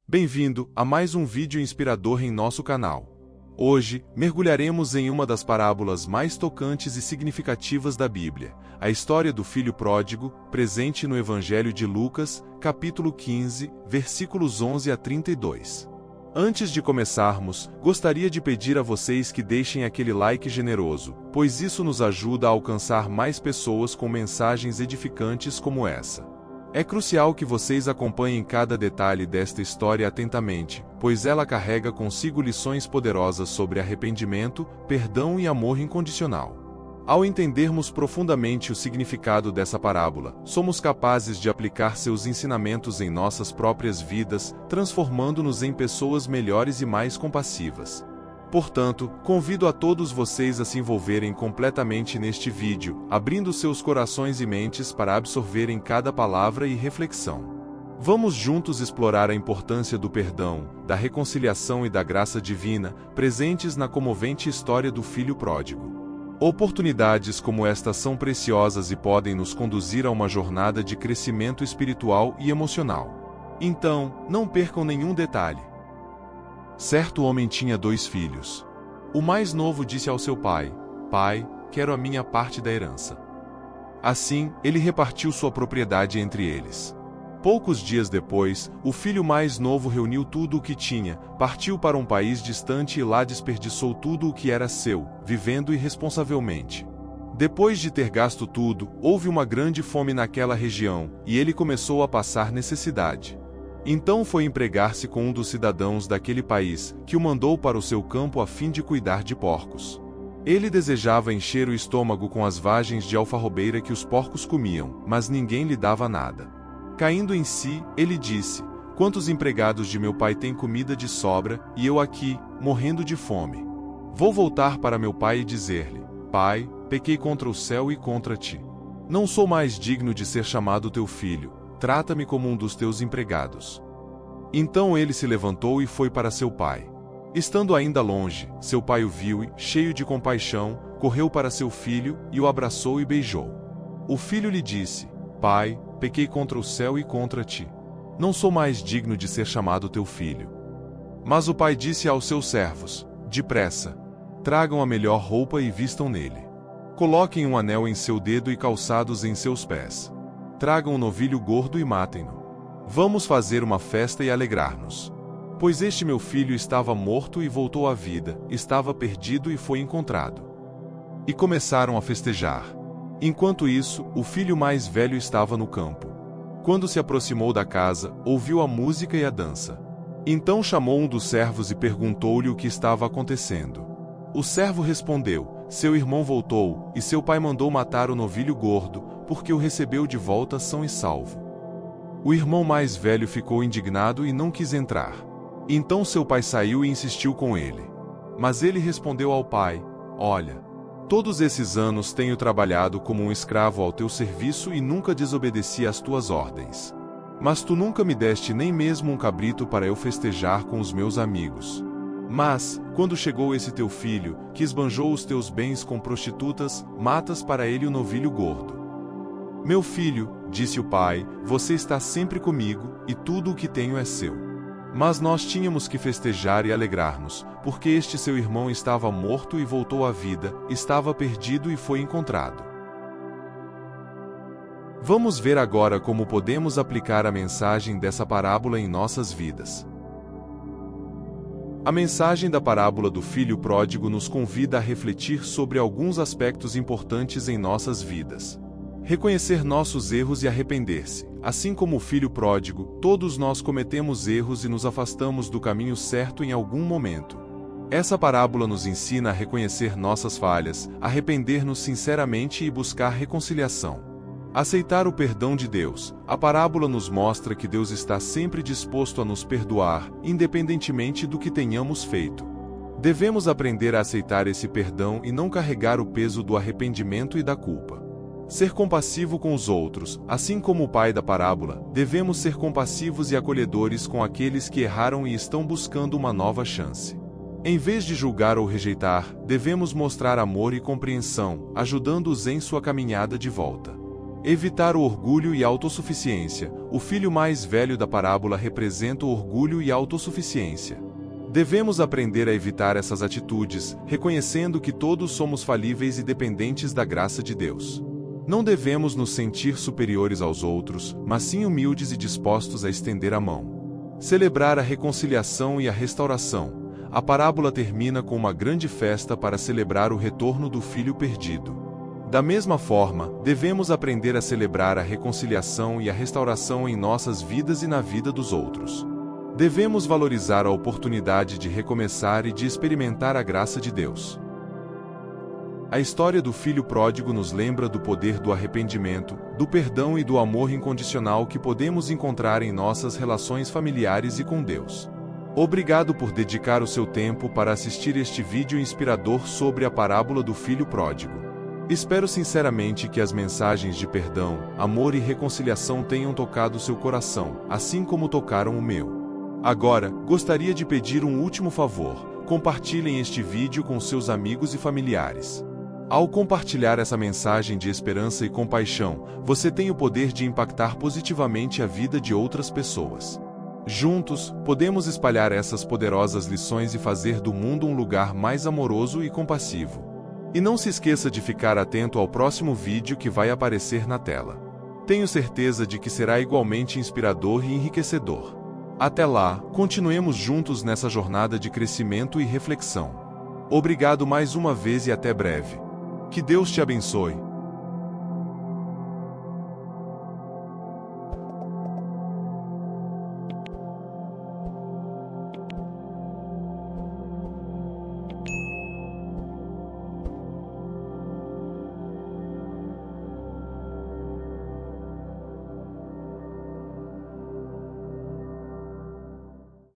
Bem-vindo a mais um vídeo inspirador em nosso canal. Hoje, mergulharemos em uma das parábolas mais tocantes e significativas da Bíblia, a história do filho pródigo, presente no Evangelho de Lucas, capítulo 15, versículos 11 a 32. Antes de começarmos, gostaria de pedir a vocês que deixem aquele like generoso, pois isso nos ajuda a alcançar mais pessoas com mensagens edificantes como essa. É crucial que vocês acompanhem cada detalhe desta história atentamente, pois ela carrega consigo lições poderosas sobre arrependimento, perdão e amor incondicional. Ao entendermos profundamente o significado dessa parábola, somos capazes de aplicar seus ensinamentos em nossas próprias vidas, transformando-nos em pessoas melhores e mais compassivas. Portanto, convido a todos vocês a se envolverem completamente neste vídeo, abrindo seus corações e mentes para absorverem cada palavra e reflexão. Vamos juntos explorar a importância do perdão, da reconciliação e da graça divina, presentes na comovente história do filho pródigo. Oportunidades como esta são preciosas e podem nos conduzir a uma jornada de crescimento espiritual e emocional. Então, não percam nenhum detalhe. Certo homem tinha 2 filhos. O mais novo disse ao seu pai: "Pai, quero a minha parte da herança." Assim, ele repartiu sua propriedade entre eles. Poucos dias depois, o filho mais novo reuniu tudo o que tinha, partiu para um país distante e lá desperdiçou tudo o que era seu, vivendo irresponsavelmente. Depois de ter gasto tudo, houve uma grande fome naquela região, e ele começou a passar necessidade. Então foi empregar-se com um dos cidadãos daquele país, que o mandou para o seu campo a fim de cuidar de porcos. Ele desejava encher o estômago com as vagens de alfarrobeira que os porcos comiam, mas ninguém lhe dava nada. Caindo em si, ele disse: "Quantos empregados de meu pai têm comida de sobra, e eu aqui, morrendo de fome? Vou voltar para meu pai e dizer-lhe: Pai, pequei contra o céu e contra ti. Não sou mais digno de ser chamado teu filho. Trata-me como um dos teus empregados." Então ele se levantou e foi para seu pai. Estando ainda longe, seu pai o viu e, cheio de compaixão, correu para seu filho e o abraçou e beijou. O filho lhe disse: "Pai, pequei contra o céu e contra ti. Não sou mais digno de ser chamado teu filho." Mas o pai disse aos seus servos: "Depressa, tragam a melhor roupa e vistam nele. Coloquem um anel em seu dedo e calçados em seus pés. Tragam um novilho gordo e matem-no. Vamos fazer uma festa e alegrar-nos. Pois este meu filho estava morto e voltou à vida, estava perdido e foi encontrado." E começaram a festejar. Enquanto isso, o filho mais velho estava no campo. Quando se aproximou da casa, ouviu a música e a dança. Então chamou um dos servos e perguntou-lhe o que estava acontecendo. O servo respondeu: "Seu irmão voltou, e seu pai mandou matar o novilho gordo, porque o recebeu de volta são e salvo." O irmão mais velho ficou indignado e não quis entrar. Então seu pai saiu e insistiu com ele. Mas ele respondeu ao pai: "Olha, todos esses anos tenho trabalhado como um escravo ao teu serviço e nunca desobedeci às tuas ordens. Mas tu nunca me deste nem mesmo um cabrito para eu festejar com os meus amigos. Mas, quando chegou esse teu filho, que esbanjou os teus bens com prostitutas, matas para ele o novilho gordo." "Meu filho", disse o pai, "você está sempre comigo, e tudo o que tenho é seu. Mas nós tínhamos que festejar e alegrar-nos, porque este seu irmão estava morto e voltou à vida, estava perdido e foi encontrado." Vamos ver agora como podemos aplicar a mensagem dessa parábola em nossas vidas. A mensagem da parábola do filho pródigo nos convida a refletir sobre alguns aspectos importantes em nossas vidas. Reconhecer nossos erros e arrepender-se. Assim como o filho pródigo, todos nós cometemos erros e nos afastamos do caminho certo em algum momento. Essa parábola nos ensina a reconhecer nossas falhas, arrepender-nos sinceramente e buscar reconciliação. Aceitar o perdão de Deus. A parábola nos mostra que Deus está sempre disposto a nos perdoar, independentemente do que tenhamos feito. Devemos aprender a aceitar esse perdão e não carregar o peso do arrependimento e da culpa. Ser compassivo com os outros. Assim como o pai da parábola, devemos ser compassivos e acolhedores com aqueles que erraram e estão buscando uma nova chance. Em vez de julgar ou rejeitar, devemos mostrar amor e compreensão, ajudando-os em sua caminhada de volta. Evitar o orgulho e a autossuficiência. O filho mais velho da parábola representa o orgulho e a autossuficiência. Devemos aprender a evitar essas atitudes, reconhecendo que todos somos falíveis e dependentes da graça de Deus. Não devemos nos sentir superiores aos outros, mas sim humildes e dispostos a estender a mão. Celebrar a reconciliação e a restauração. A parábola termina com uma grande festa para celebrar o retorno do filho perdido. Da mesma forma, devemos aprender a celebrar a reconciliação e a restauração em nossas vidas e na vida dos outros. Devemos valorizar a oportunidade de recomeçar e de experimentar a graça de Deus. A história do filho pródigo nos lembra do poder do arrependimento, do perdão e do amor incondicional que podemos encontrar em nossas relações familiares e com Deus. Obrigado por dedicar o seu tempo para assistir este vídeo inspirador sobre a parábola do filho pródigo. Espero sinceramente que as mensagens de perdão, amor e reconciliação tenham tocado seu coração, assim como tocaram o meu. Agora, gostaria de pedir um último favor: compartilhem este vídeo com seus amigos e familiares. Ao compartilhar essa mensagem de esperança e compaixão, você tem o poder de impactar positivamente a vida de outras pessoas. Juntos, podemos espalhar essas poderosas lições e fazer do mundo um lugar mais amoroso e compassivo. E não se esqueça de ficar atento ao próximo vídeo que vai aparecer na tela. Tenho certeza de que será igualmente inspirador e enriquecedor. Até lá, continuemos juntos nessa jornada de crescimento e reflexão. Obrigado mais uma vez e até breve. Que Deus te abençoe.